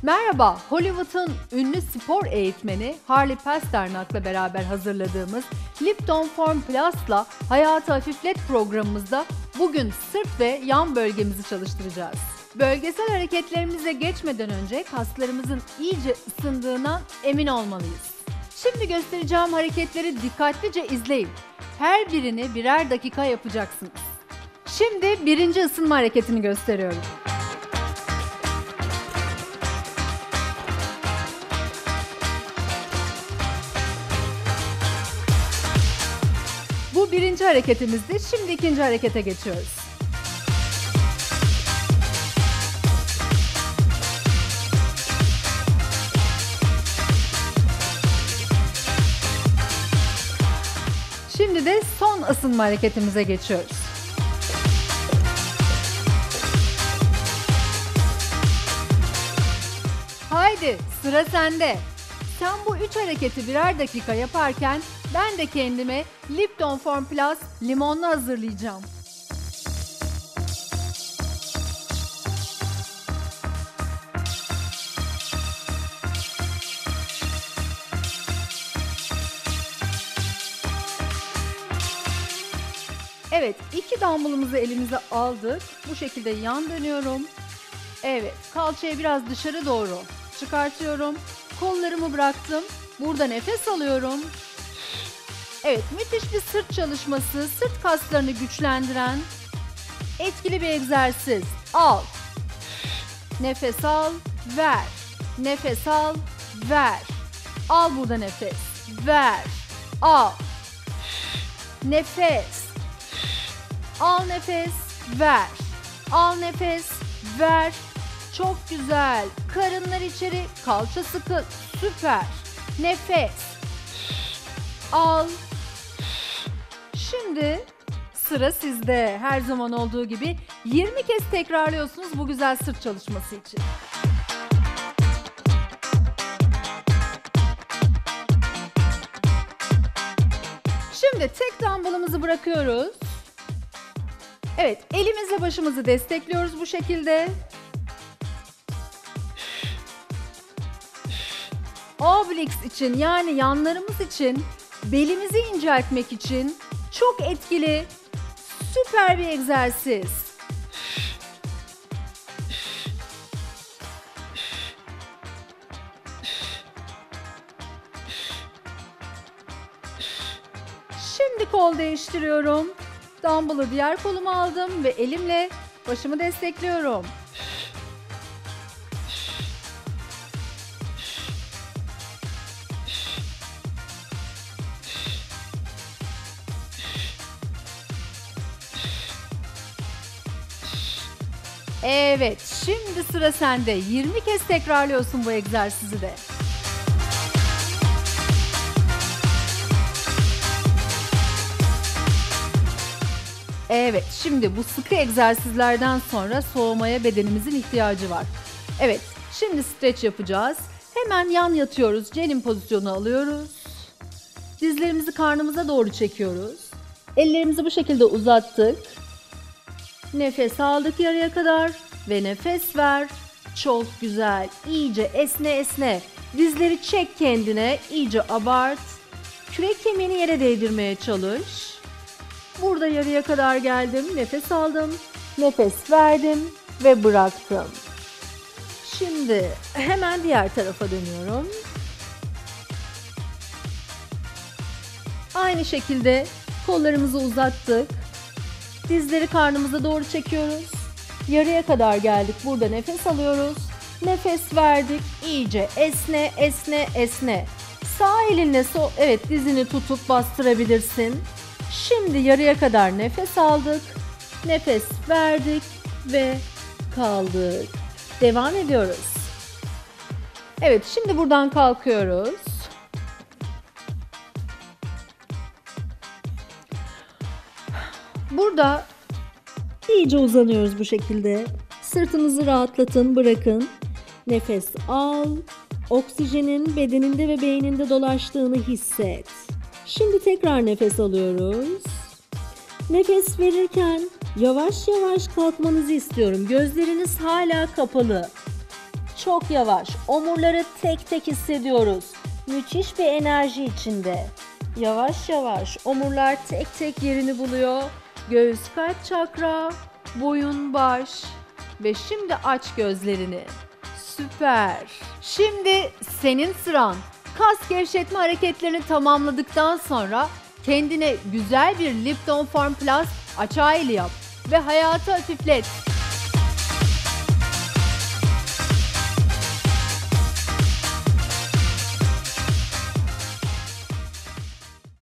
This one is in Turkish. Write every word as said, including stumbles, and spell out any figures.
Merhaba, Hollywood'un ünlü spor eğitmeni Harley Pasternak'la beraber hazırladığımız Lipton Form Plus'la Hayatı Hafiflet programımızda bugün sırt ve yan bölgemizi çalıştıracağız. Bölgesel hareketlerimize geçmeden önce kaslarımızın iyice ısındığından emin olmalıyız. Şimdi göstereceğim hareketleri dikkatlice izleyin. Her birini birer dakika yapacaksınız. Şimdi birinci ısınma hareketini gösteriyorum. Bu birinci hareketimizdi. Şimdi ikinci harekete geçiyoruz. Şimdi de son ısınma hareketimize geçiyoruz. Haydi sıra sende. Sen bu üç hareketi birer dakika yaparken ben de kendime Lipton Form Plus limonlu hazırlayacağım. Evet, iki dumbbellımızı elimize aldık. Bu şekilde yan dönüyorum. Evet, kalçayı biraz dışarı doğru çıkartıyorum. Kollarımı bıraktım. Burada nefes alıyorum. Evet, müthiş bir sırt çalışması, sırt kaslarını güçlendiren etkili bir egzersiz. Al. Nefes al, ver. Nefes al, ver. Al burada nefes. Ver. Al. Nefes. Al nefes, ver. Al nefes, ver. Çok güzel. Karınlar içeri, kalça sıkı. Süper. Nefes. Al. Şimdi sıra sizde. Her zaman olduğu gibi yirmi kez tekrarlıyorsunuz bu güzel sırt çalışması için. Şimdi tek dumbbellımızı bırakıyoruz. Evet, elimizle başımızı destekliyoruz bu şekilde. Obliques için, yani yanlarımız için, belimizi inceltmek için çok etkili, süper bir egzersiz. Şimdi kol değiştiriyorum. Dumbbell'ı diğer koluma aldım ve elimle başımı destekliyorum. Evet, şimdi sıra sende. yirmi kez tekrarlıyorsun bu egzersizi de. Evet, şimdi bu sıkı egzersizlerden sonra soğumaya bedenimizin ihtiyacı var. Evet, şimdi streç yapacağız. Hemen yan yatıyoruz, cenin pozisyonu alıyoruz. Dizlerimizi karnımıza doğru çekiyoruz. Ellerimizi bu şekilde uzattık. Nefes aldık yarıya kadar ve nefes ver. Çok güzel. İyice esne esne. Dizleri çek kendine. İyice abart. Kürek kemiğini yere değdirmeye çalış. Burada yarıya kadar geldim. Nefes aldım. Nefes verdim ve bıraktım. Şimdi hemen diğer tarafa dönüyorum. Aynı şekilde kollarımızı uzattık. Dizleri karnımıza doğru çekiyoruz. Yarıya kadar geldik. Burada nefes alıyoruz. Nefes verdik. İyice esne, esne, esne. Sağ elinle sol, evet dizini tutup bastırabilirsin. Şimdi yarıya kadar nefes aldık. Nefes verdik ve kaldık. Devam ediyoruz. Evet, şimdi buradan kalkıyoruz. Burada iyice uzanıyoruz bu şekilde. Sırtınızı rahatlatın, bırakın. Nefes al. Oksijenin bedeninde ve beyninde dolaştığını hisset. Şimdi tekrar nefes alıyoruz. Nefes verirken yavaş yavaş kalkmanızı istiyorum. Gözleriniz hala kapalı. çok yavaş. Omurları tek tek hissediyoruz. Müthiş bir enerji içinde. Yavaş yavaş omurlar tek tek yerini buluyor. Göğüs, kalp çakra, boyun, baş ve şimdi aç gözlerini. Süper. Şimdi senin sıran. Kas gevşetme hareketlerini tamamladıktan sonra kendine güzel bir Lipton Form Plus açağı yap ve hayatı hafiflet.